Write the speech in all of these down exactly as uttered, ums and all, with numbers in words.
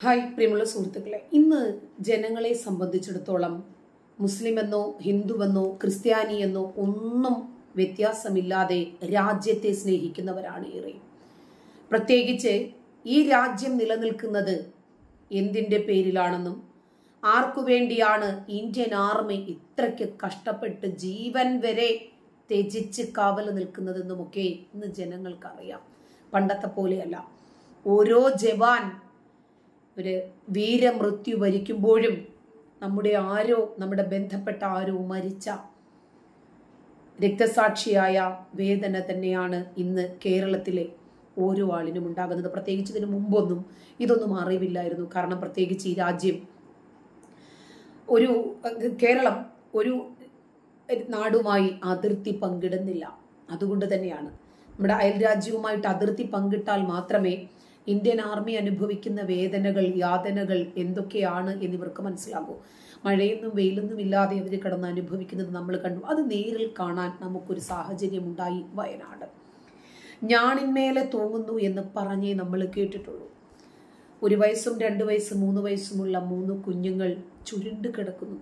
Hi പ്രിയമുള്ള സുഹൃത്തുക്കളെ, ഇന്ന് ജനങ്ങളെ സംബന്ധിച്ചിടത്തോളം മുസ്ലിമെന്നോ ഹിന്ദുവെന്നോ ക്രിസ്ത്യാനിയെന്നോ ഒന്നും വ്യത്യാസമില്ലാതെ രാജ്യത്തെ സ്നേഹിക്കുന്നവരാണ് ഏറെ. പ്രത്യേകിച്ച് ഈ രാജ്യം നിലനിൽക്കുന്നത് എന്തിൻ്റെ പേരിലാണെന്നും ആർക്കു വേണ്ടിയാണ് ഇന്ത്യൻ ആർമി ഇത്രയ്ക്ക് കഷ്ടപ്പെട്ട് ജീവൻ വരെ ത്യജിച്ച് കാവൽ നിൽക്കുന്നതെന്നുമൊക്കെ ഇന്ന് ജനങ്ങൾക്കറിയാം. പണ്ടത്തെ പോലെയല്ല. ഓരോ ജവാൻ ഒരു വീരമൃത്യു വരിക്കുമ്പോഴും നമ്മുടെ ആരോ നമ്മുടെ ബന്ധപ്പെട്ട ആരോ മരിച്ച രക്തസാക്ഷിയായ വേദന തന്നെയാണ് ഇന്ന് കേരളത്തിലെ ഓരോ ആളിനും ഉണ്ടാകുന്നത്. പ്രത്യേകിച്ച് ഇതിനു മുമ്പൊന്നും ഇതൊന്നും അറിവില്ലായിരുന്നു. കാരണം പ്രത്യേകിച്ച് ഈ രാജ്യം ഒരു കേരളം ഒരു നാടുമായി അതിർത്തി പങ്കിടുന്നില്ല. അതുകൊണ്ട് തന്നെയാണ് നമ്മുടെ അയൽ രാജ്യവുമായിട്ട് അതിർത്തി പങ്കിട്ടാൽ മാത്രമേ ഇന്ത്യൻ ആർമി അനുഭവിക്കുന്ന വേദനകൾ യാതനകൾ എന്തൊക്കെയാണ് എന്നിവർക്ക് മനസ്സിലാകൂ. മഴയൊന്നും വെയിലൊന്നും ഇല്ലാതെ അവർ കിടന്ന് അനുഭവിക്കുന്നത് നമ്മൾ കണ്ടു. അത് നേരിൽ കാണാൻ നമുക്കൊരു സാഹചര്യം ഉണ്ടായി. വയനാട് ഞാണിന്മേലെ തൂങ്ങുന്നു എന്ന് പറഞ്ഞേ നമ്മൾ കേട്ടിട്ടുള്ളൂ. ഒരു വയസ്സും രണ്ട് വയസ്സും മൂന്ന് വയസ്സുമുള്ള മൂന്ന് കുഞ്ഞുങ്ങൾ ചുരുണ്ട് കിടക്കുന്നു.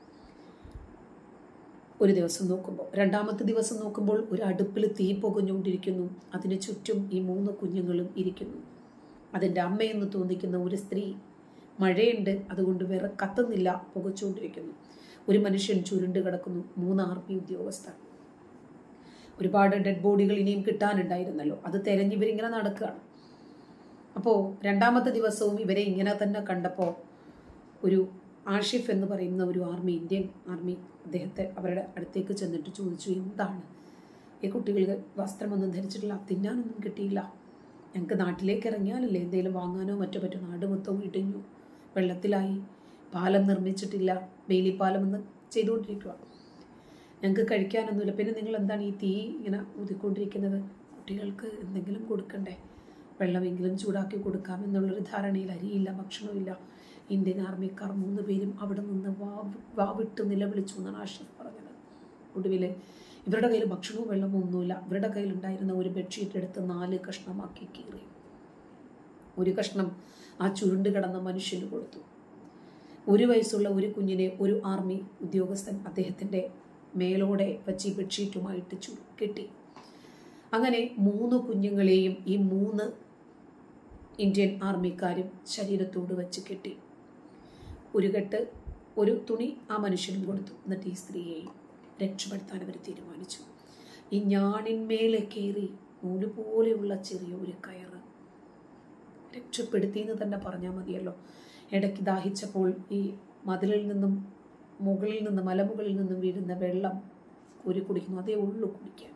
ഒരു ദിവസം നോക്കുമ്പോൾ രണ്ടാമത്തെ ദിവസം നോക്കുമ്പോൾ ഒരു അടുപ്പിൽ തീ പുകഞ്ഞുകൊണ്ടിരിക്കുന്നു. അതിന് ചുറ്റും ഈ മൂന്ന് കുഞ്ഞുങ്ങളും ഇരിക്കുന്നു. അതിൻ്റെ അമ്മയെന്ന് തോന്നിക്കുന്ന ഒരു സ്ത്രീ മഴയുണ്ട് അതുകൊണ്ട് വേറെ കത്തുന്നില്ല, പുകച്ചുകൊണ്ടിരിക്കുന്നു. ഒരു മനുഷ്യൻ ചുരുണ്ട് കിടക്കുന്നു. മൂന്ന് ആർമി ഉദ്യോഗസ്ഥർ. ഒരുപാട് ഡെഡ് ബോഡികൾ ഇനിയും കിട്ടാനുണ്ടായിരുന്നല്ലോ. അത് തെരഞ്ഞിവരിങ്ങനെ നടക്കുകയാണ്. അപ്പോൾ രണ്ടാമത്തെ ദിവസവും ഇവരെ ഇങ്ങനെ തന്നെ കണ്ടപ്പോൾ ഒരു ആഷിഫ് എന്ന് പറയുന്ന ഒരു ആർമി ഇന്ത്യൻ ആർമി അദ്ദേഹത്തെ അവരുടെ അടുത്തേക്ക് ചെന്നിട്ട് ചോദിച്ചു, എന്താണ് ഈ കുട്ടികൾക്ക് വസ്ത്രമൊന്നും ധരിച്ചിട്ടില്ല, തിന്നാനൊന്നും കിട്ടിയില്ല, ഞങ്ങൾക്ക് നാട്ടിലേക്ക് ഇറങ്ങിയാലല്ലേ എന്തെങ്കിലും വാങ്ങാനോ മറ്റോ പറ്റോ, നാട് മൊത്തവും ഇടിഞ്ഞു, വെള്ളത്തിലായി, പാലം നിർമ്മിച്ചിട്ടില്ല, ബെയിലിപ്പാലം എന്ന് ചെയ്തുകൊണ്ടിരിക്കുക, ഞങ്ങൾക്ക് കഴിക്കാനൊന്നുമില്ല, പിന്നെ നിങ്ങൾ എന്താണ് ഈ തീ ഇങ്ങനെ ഊതിക്കൊണ്ടിരിക്കുന്നത്, കുട്ടികൾക്ക് എന്തെങ്കിലും കൊടുക്കണ്ടേ, വെള്ളമെങ്കിലും ചൂടാക്കി കൊടുക്കാം എന്നുള്ളൊരു ധാരണയിൽ അരിയില്ല, ഭക്ഷണമില്ല. ഇന്ത്യൻ ആർമിക്കാർ മൂന്ന് പേരും അവിടെ നിന്ന് വാ വാവിട്ട് നിലവിളിച്ചു എന്നാണ് ആഷിഫ് പറഞ്ഞത്. ഒടുവിൽ ഇവരുടെ കയ്യിൽ ഭക്ഷണവും വെള്ളമോ ഒന്നുമില്ല. ഇവരുടെ കയ്യിലുണ്ടായിരുന്ന ഒരു ബെഡ്ഷീറ്റ് എടുത്ത് നാല് കഷ്ണമാക്കി കീറി. ഒരു കഷ്ണം ആ ചുരുണ്ട് കിടന്ന മനുഷ്യന് കൊടുത്തു. ഒരു വയസ്സുള്ള ഒരു കുഞ്ഞിനെ ഒരു ആർമി ഉദ്യോഗസ്ഥൻ അദ്ദേഹത്തിൻ്റെ മേലോടെ വച്ച് ഈ ബെഡ്ഷീറ്റുമായിട്ട് ചു കെട്ടി. അങ്ങനെ മൂന്ന് കുഞ്ഞുങ്ങളെയും ഈ മൂന്ന് ഇന്ത്യൻ ആർമിക്കാരും ശരീരത്തോട് വെച്ച് കെട്ടി. ഒരു കെട്ട് ഒരു തുണി ആ മനുഷ്യനും കൊടുത്തു. എന്നിട്ട് ഈ സ്ത്രീയെയും രക്ഷപ്പെടുത്താൻ അവർ തീരുമാനിച്ചു. ഈ ഞാണിന്മേലെ കയറി നൂല് പോലെയുള്ള ചെറിയ ഒരു കയറ് രക്ഷപ്പെടുത്തിയെന്ന് തന്നെ പറഞ്ഞാൽ മതിയല്ലോ. ഇടയ്ക്ക് ദാഹിച്ചപ്പോൾ ഈ മതിലിൽ നിന്നും മുകളിൽ നിന്ന് മലമുകളിൽ നിന്നും വീഴുന്ന വെള്ളം ഒരു കുടിക്കുന്നു. അതേ ഉള്ളു കുടിക്കാൻ.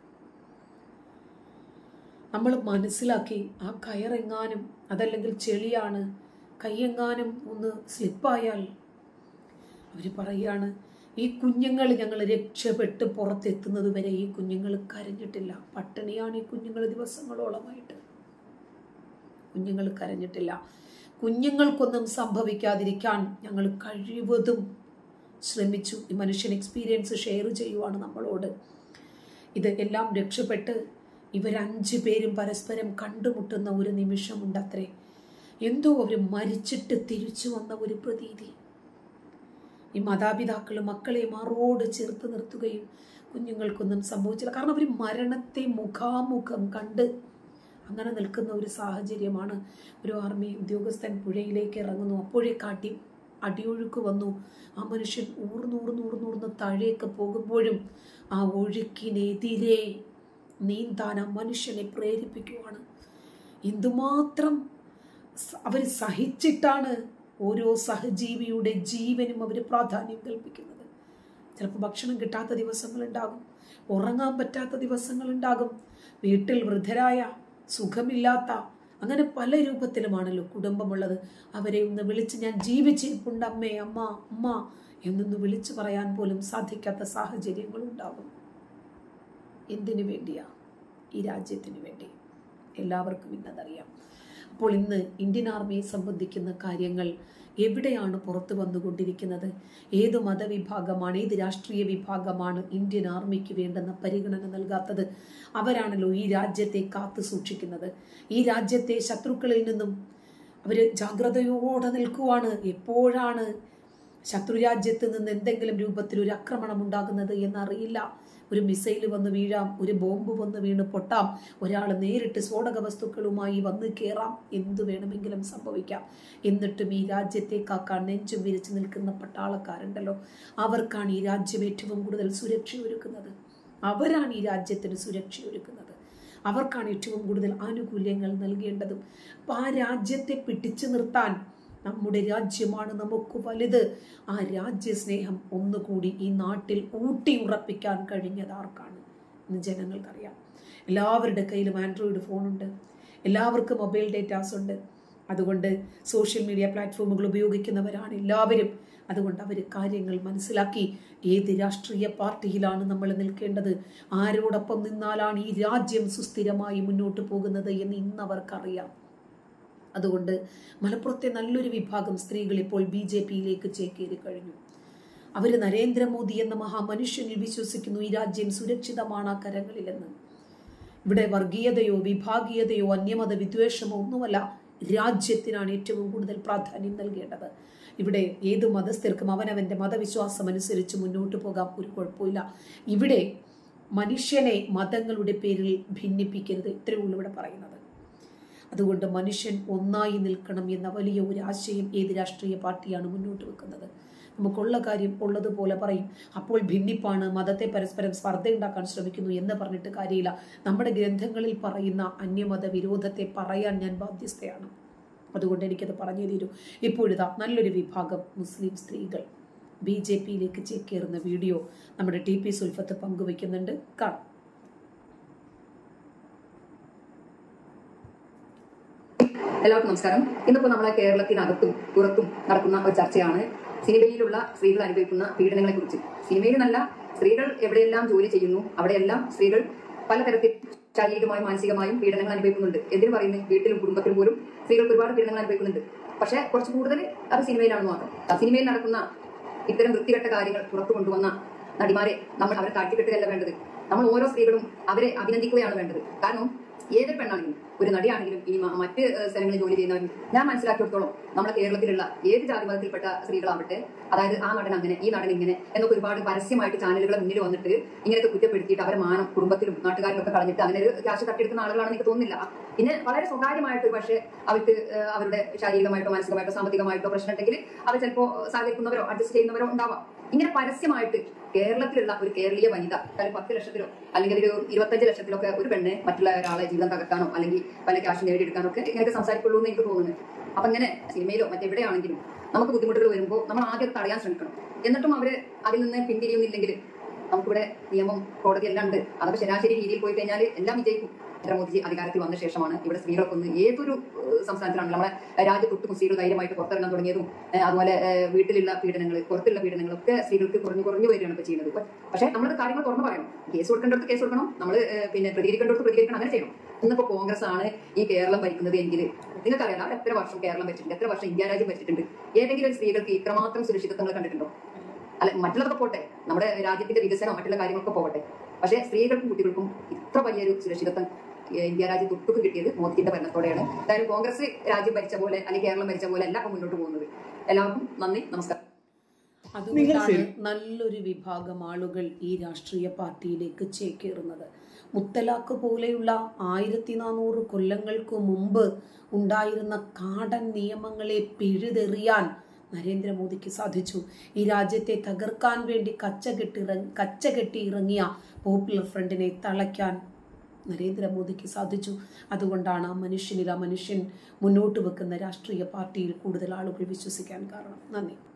നമ്മൾ മനസ്സിലാക്കി ആ കയറെങ്ങാനും അതല്ലെങ്കിൽ ചെളിയാണ്, കൈയെങ്ങാനും ഒന്ന് സ്ലിപ്പായാൽ അവർ പറയുകയാണ്, ഈ കുഞ്ഞുങ്ങൾ ഞങ്ങൾ രക്ഷപ്പെട്ട് പുറത്തെത്തുന്നത് വരെ ഈ കുഞ്ഞുങ്ങൾ കരഞ്ഞിട്ടില്ല. പട്ടിണിയാണ് ഈ കുഞ്ഞുങ്ങൾ ദിവസങ്ങളോളമായിട്ട്. കുഞ്ഞുങ്ങൾ കരഞ്ഞിട്ടില്ല. കുഞ്ഞുങ്ങൾക്കൊന്നും സംഭവിക്കാതിരിക്കാൻ ഞങ്ങൾ കഴിവതും ശ്രമിച്ചു. ഈ മനുഷ്യൻ എക്സ്പീരിയൻസ് ഷെയർ ചെയ്യുവാണ് നമ്മളോട്. ഇത് എല്ലാം രക്ഷപ്പെട്ട് ഇവരഞ്ചു പേരും പരസ്പരം കണ്ടുമുട്ടുന്ന ഒരു നിമിഷമുണ്ടത്രേ. എന്തോ അവർ മരിച്ചിട്ട് തിരിച്ചു വന്ന ഒരു പ്രതീതി. ഈ മാതാപിതാക്കൾ മക്കളെ മാറോട് ചേർത്ത് നിർത്തുകയും കുഞ്ഞുങ്ങൾക്കൊന്നും സംഭവിച്ചില്ല. കാരണം അവർ മരണത്തെ മുഖാമുഖം കണ്ട് അങ്ങനെ നിൽക്കുന്ന ഒരു സാഹചര്യമാണ്. ഒരു ആർമി ഉദ്യോഗസ്ഥൻ പുഴയിലേക്ക് ഇറങ്ങുന്നു. അപ്പോഴേ കാട്ടി അടിയൊഴുക്ക് വന്നു. ആ മനുഷ്യൻ ഊർന്നൂർന്നൂർന്നൂർന്ന് താഴേക്ക് പോകുമ്പോഴും ആ ഒഴുക്കിനെതിരെ നീന്താൻ ആ മനുഷ്യനെ പ്രേരിപ്പിക്കുവാണ്. എന്തുമാത്രം അവർ സഹിച്ചിട്ടാണ് ഓരോ സഹജീവിയുടെ ജീവനും അവർ പ്രാധാന്യം കൽപ്പിക്കുന്നത്. ചിലപ്പോൾ ഭക്ഷണം കിട്ടാത്ത ദിവസങ്ങളുണ്ടാകും, ഉറങ്ങാൻ പറ്റാത്ത ദിവസങ്ങളുണ്ടാകും, വീട്ടിൽ വൃദ്ധരായ സുഖമില്ലാത്ത അങ്ങനെ പല രൂപത്തിലുമാണല്ലോ കുടുംബമുള്ളത്. അവരെ ഒന്ന് വിളിച്ച് ഞാൻ ജീവിച്ചിരിപ്പുണ്ട് അമ്മേ, അമ്മ അമ്മ എന്നൊന്ന് വിളിച്ചു പറയാൻ പോലും സാധിക്കാത്ത സാഹചര്യങ്ങളുണ്ടാകും. എന്തിനു വേണ്ടിയാ? ഈ രാജ്യത്തിന് വേണ്ടി. എല്ലാവർക്കും ഇന്നതറിയാം. അപ്പോൾ ഇന്ന് ഇന്ത്യൻ ആർമിയെ സംബന്ധിക്കുന്ന കാര്യങ്ങൾ എവിടെയാണ് പുറത്തു വന്നുകൊണ്ടിരിക്കുന്നത്? ഏത് മതവിഭാഗമാണ്, ഏത് രാഷ്ട്രീയ വിഭാഗമാണ് ഇന്ത്യൻ ആർമിക്ക് വേണ്ടുന്ന പരിഗണന നൽകാത്തത്? അവരാണല്ലോ ഈ രാജ്യത്തെ കാത്തു സൂക്ഷിക്കുന്നത്. ഈ രാജ്യത്തെ ശത്രുക്കളിൽ നിന്നും അവർ ജാഗ്രതയോടെ നിൽക്കുവാണ്. എപ്പോഴാണ് ശത്രുരാജ്യത്ത് നിന്ന് എന്തെങ്കിലും രൂപത്തിൽ ഒരു ആക്രമണം ഉണ്ടാകുന്നത് എന്നറിയില്ല. ഒരു മിസൈൽ വന്ന് വീഴാം, ഒരു ബോംബ് വന്ന് വീണ് പൊട്ടാം, ഒരാൾ നേരിട്ട് സ്ഫോടക വസ്തുക്കളുമായി വന്ന് കയറാം, എന്തു വേണമെങ്കിലും സംഭവിക്കാം. എന്നിട്ടും ഈ രാജ്യത്തെ കാക്കാൻ നെഞ്ചും വിരിച്ചു നിൽക്കുന്ന പട്ടാളക്കാരുണ്ടല്ലോ, അവർക്കാണ് ഈ രാജ്യം ഏറ്റവും കൂടുതൽ സുരക്ഷ ഒരുക്കുന്നത്. അവരാണ് ഈ രാജ്യത്തിന് സുരക്ഷ ഒരുക്കുന്നത്. അവർക്കാണ് ഏറ്റവും കൂടുതൽ ആനുകൂല്യങ്ങൾ നൽകേണ്ടതും. അപ്പം ആ രാജ്യത്തെ പിടിച്ചു നിർത്താൻ നമ്മുടെ രാജ്യമാണ് നമുക്ക് വലുത്. ആ രാജ്യസ്നേഹം ഒന്നുകൂടി ഈ നാട്ടിൽ ഊട്ടി ഉറപ്പിക്കാൻ കഴിഞ്ഞത് ആർക്കാണ് ഇന്ന് ജനങ്ങൾക്കറിയാം. എല്ലാവരുടെ കയ്യിലും ആൻഡ്രോയിഡ് ഫോണുണ്ട്, എല്ലാവർക്കും മൊബൈൽ ഡേറ്റാസ് ഉണ്ട്. അതുകൊണ്ട് സോഷ്യൽ മീഡിയ പ്ലാറ്റ്ഫോമുകൾ ഉപയോഗിക്കുന്നവരാണ് എല്ലാവരും. അതുകൊണ്ട് അവർ കാര്യങ്ങൾ മനസ്സിലാക്കി ഏത് രാഷ്ട്രീയ പാർട്ടിയിലാണ് നമ്മൾ നിൽക്കേണ്ടത്, ആരോടൊപ്പം നിന്നാലാണ് ഈ രാജ്യം സുസ്ഥിരമായി മുന്നോട്ട് പോകുന്നത് എന്ന് ഇന്ന് അവർക്കറിയാം. അതുകൊണ്ട് മലപ്പുറത്തെ നല്ലൊരു വിഭാഗം സ്ത്രീകൾ ഇപ്പോൾ ബി ജെ പിയിലേക്ക് ചേക്കേറി കഴിഞ്ഞു. അവർ നരേന്ദ്രമോദി എന്ന മഹാമനുഷ്യനിൽ വിശ്വസിക്കുന്നു. ഈ രാജ്യം സുരക്ഷിതമാണ് ആ കരങ്ങളിലെന്ന്. ഇവിടെ വർഗീയതയോ വിഭാഗീയതയോ അന്യമത വിദ്വേഷമോ ഒന്നുമല്ല, രാജ്യത്തിനാണ് ഏറ്റവും കൂടുതൽ പ്രാധാന്യം നൽകേണ്ടത്. ഇവിടെ ഏത് മതസ്ഥർക്കും അവനവന്റെ മതവിശ്വാസം അനുസരിച്ച് മുന്നോട്ട് പോകാം, ഒരു കുഴപ്പമില്ല. ഇവിടെ മനുഷ്യനെ മതങ്ങളുടെ പേരിൽ ഭിന്നിപ്പിക്കരുത്, ഇത്രയേ ഉള്ളൂ ഇവിടെ പറയുന്നത്. അതുകൊണ്ട് മനുഷ്യൻ ഒന്നായി നിൽക്കണം എന്ന വലിയ ഒരു ആശയം ഏത് രാഷ്ട്രീയ പാർട്ടിയാണ് മുന്നോട്ട് വെക്കുന്നത്? നമുക്കുള്ള കാര്യം ഉള്ളതുപോലെ പറയും. അപ്പോൾ ഭിന്നിപ്പാണ്, മതത്തെ പരസ്പരം സ്പർദ്ധയുണ്ടാക്കാൻ ശ്രമിക്കുന്നു എന്ന് പറഞ്ഞിട്ട് കാര്യമില്ല. നമ്മുടെ ഗ്രന്ഥങ്ങളിൽ പറയുന്ന അന്യമത വിരോധത്തെ പറയാൻ ഞാൻ ബാധ്യസ്ഥയാണ്. അതുകൊണ്ട് എനിക്കത് പറഞ്ഞു തീരൂ. ഇപ്പോഴിതാ നല്ലൊരു വിഭാഗം മുസ്ലിം സ്ത്രീകൾ ബി ജെ പിയിലേക്ക് ചേക്കേറുന്ന വീഡിയോ നമ്മുടെ ടി പി സുൽഫത്ത് പങ്കുവയ്ക്കുന്നുണ്ട്, കാണാം. എല്ലാവർക്കും നമസ്കാരം. ഇന്നിപ്പോ നമ്മളെ കേരളത്തിനകത്തും പുറത്തും നടക്കുന്ന ഒരു ചർച്ചയാണ് സിനിമയിലുള്ള സ്ത്രീകൾ അനുഭവിക്കുന്ന പീഡനങ്ങളെ കുറിച്ച്. സിനിമയിൽ നല്ല സ്ത്രീകൾ എവിടെയെല്ലാം ജോലി ചെയ്യുന്നു അവിടെയെല്ലാം സ്ത്രീകൾ പലതരത്തിൽ ശാരീരികമായും മാനസികമായും പീഡനങ്ങൾ അനുഭവിക്കുന്നുണ്ട്. എന്തിനു പറയുന്നത്, വീട്ടിലും കുടുംബത്തിലും പോലും സ്ത്രീകൾക്ക് ഒരുപാട് പീഡനങ്ങൾ അനുഭവിക്കുന്നുണ്ട്. പക്ഷെ കുറച്ച് കൂടുതൽ അത് സിനിമയിലാണെന്ന് മാത്രം. സിനിമയിൽ നടക്കുന്ന ഇത്തരം വൃത്തികെട്ട കാര്യങ്ങൾ പുറത്തു കൊണ്ടുവന്ന നടിമാരെ നമ്മൾ അവരെ താഴ്ത്തിക്കെട്ടുകയല്ല വേണ്ടത്. നമ്മൾ ഓരോ സ്ത്രീകളും അവരെ അഭിനന്ദിക്കുകയാണ് വേണ്ടത്. കാരണം ഏതൊരു പെണ്ണാണെങ്കിലും ഒരു നടിയാണെങ്കിലും ഈ മറ്റ് സ്ഥലങ്ങളിൽ ജോലി ചെയ്യുന്നവരും ഞാൻ മനസ്സിലാക്കിയെടുത്തോളം നമ്മുടെ കേരളത്തിലുള്ള ഏത് ജാതി മതത്തിൽപ്പെട്ട സ്ത്രീകളാവട്ടെ, അതായത് ആ നടൻ അങ്ങനെ ഈ നടൻ ഇങ്ങനെ എന്നൊക്കെ ഒരുപാട് പരസ്യമായിട്ട് ചാനലുകളെ മുന്നിൽ വന്നിട്ട് ഇങ്ങനെയൊക്കെ കുറ്റപ്പെടുത്തിയിട്ട് അവരെ മാനം കുടുംബത്തിലും നാട്ടുകാരിലൊക്കെ കളഞ്ഞിട്ട് അങ്ങനെ ഒരു ക്യാഷ് തട്ടിയെടുക്കുന്ന ആളുകളാണെന്ന് എനിക്ക് തോന്നുന്നില്ല. പിന്നെ വളരെ സ്വകാര്യമായിട്ട് പക്ഷേ അവർക്ക് അവരുടെ ശാരീരികമായിട്ടോ മാനസികമായിട്ടോ സാമ്പത്തികമായിട്ടോ പ്രശ്നം ഉണ്ടെങ്കിൽ അവർ ചിലപ്പോൾ സഹകരിക്കുന്നവരോ അഡ്ജസ്റ്റ് ചെയ്യുന്നവരോ ഉണ്ടാവാം. ഇങ്ങനെ പരസ്യമായിട്ട് കേരളത്തിലുള്ള ഒരു കേരളീയ വനിത അല്ലെങ്കിൽ പത്ത് ലക്ഷത്തിലോ അല്ലെങ്കിൽ ഒരു ഇരുപത്തഞ്ച് ലക്ഷത്തിലൊക്കെ ഒരു പെണ്ണെ മറ്റുള്ള ഒരാളെ ജീവിതം തകർക്കാനോ അല്ലെങ്കിൽ പല ക്യാഷ് നേടിയെടുക്കാനോ ഒക്കെ ഇങ്ങനെയൊക്കെ സംസാരിക്കുള്ളൂ എന്ന് എനിക്ക് തോന്നുന്നു. അപ്പൊ ഇങ്ങനെ സിനിമയിലോ മറ്റെവിടെയാണെങ്കിലും നമുക്ക് ബുദ്ധിമുട്ടുകൾ വരുമ്പോൾ നമ്മൾ ആദ്യം തടയാൻ ശ്രമിക്കണം. എന്നിട്ടും അവര് അതിൽ നിന്ന് പിന്തിരിയുന്നില്ലെങ്കിൽ നമുക്കിവിടെ നിയമം കോടതി എല്ലാം ഉണ്ട്. അതൊക്കെ ശരാശരി രീതിയിൽ പോയി കഴിഞ്ഞാൽ എല്ലാം വിജയിക്കും. നരേന്ദ്രമോദിജി അധികാരത്തിൽ വന്ന ശേഷമാണ് ഇവിടെ സ്ത്രീകൾക്കൊന്ന് ഏതൊരു സംസ്ഥാനത്തിലാണ് നമ്മളെ രാജ്യത്തൊട്ടും സ്ത്രീകൾ ധൈര്യമായിട്ട് പുറത്തിറങ്ങാൻ തുടങ്ങിയതും അതുപോലെ വീട്ടിലുള്ള പീഡനങ്ങൾ പുറത്തുള്ള പീഡനങ്ങളൊക്കെ സ്ത്രീകൾക്ക് കുറഞ്ഞു കുറഞ്ഞു വരികയാണ് ഇപ്പൊ ചെയ്യുന്നത്. പക്ഷെ നമ്മൾ കാര്യങ്ങൾ തുറന്നു പറയണം. കേസ് കൊടുക്കേണ്ടടുത്ത് കേസ് കൊടുക്കണം, നമ്മൾ പിന്നെ പ്രതികരിക്കേണ്ടടുത്ത് പ്രതികരിക്കണം, അങ്ങനെ ചെയ്യണം. ഇന്നിപ്പോ കോൺഗ്രസ് ആണ് ഈ കേരളം ഭരിക്കുന്നത് എങ്കിൽ നിങ്ങൾക്കറിയാം അവർ എത്ര വർഷം കേരളം ഭരിച്ചിട്ടുണ്ട്, എത്ര വർഷം ഇന്ത്യ രാജ്യം ഭരിച്ചിട്ടുണ്ട്. ഏതെങ്കിലും സ്ത്രീകൾക്ക് ഇത്രമാത്രം സുരക്ഷിതത്വങ്ങൾ കണ്ടിട്ടുണ്ടോ? അല്ല, മറ്റുള്ളതൊക്കെ പോട്ടെ, നമ്മുടെ രാജ്യത്തിന്റെ വികസനം മറ്റുള്ള കാര്യങ്ങളൊക്കെ പോകട്ടെ, പക്ഷേ സ്ത്രീകൾക്കും കുട്ടികൾക്കും ഇത്ര വലിയൊരു സുരക്ഷിതത്വം ഇന്ത്യ രാജ്യത്ത് ഒട്ടുക്ക് കിട്ടിയത് മോദിയുടെ ഭരണത്തോടെയാണ്. എന്തായാലും കോൺഗ്രസ് രാജ്യം ഭരിച്ച പോലെ അല്ലെങ്കിൽ കേരളം ഭരിച്ച പോലെ അല്ല ഇപ്പൊ മുന്നോട്ട് പോകുന്നത്. എല്ലാവർക്കും നന്ദി, നമസ്കാരം. അതുകൊണ്ടാണ് നല്ലൊരു വിഭാഗം ആളുകൾ ഈ രാഷ്ട്രീയ പാർട്ടിയിലേക്ക് ചേക്കേറുന്നത്. മുത്തലാഖ് പോലെയുള്ള ആയിരത്തി നാനൂറ് കൊല്ലങ്ങൾക്ക് മുമ്പ് ഉണ്ടായിരുന്ന കാടൻ നിയമങ്ങളെ പിഴുതെറിയാൻ നരേന്ദ്രമോദിക്ക് സാധിച്ചു. ഈ രാജ്യത്തെ തകർക്കാൻ വേണ്ടി കച്ചകെട്ടിറങ്ങി കച്ചകെട്ടി ഇറങ്ങിയ പോപ്പുലർ ഫ്രണ്ടിനെ തളയ്ക്കാൻ നരേന്ദ്രമോദിക്ക് സാധിച്ചു. അതുകൊണ്ടാണ് ആ മനുഷ്യനിൽ ആ മനുഷ്യൻ മുന്നോട്ട് വെക്കുന്ന രാഷ്ട്രീയ പാർട്ടിയിൽ കൂടുതൽ ആളുകൾ വിശ്വസിക്കാൻ കാരണം. നന്ദി.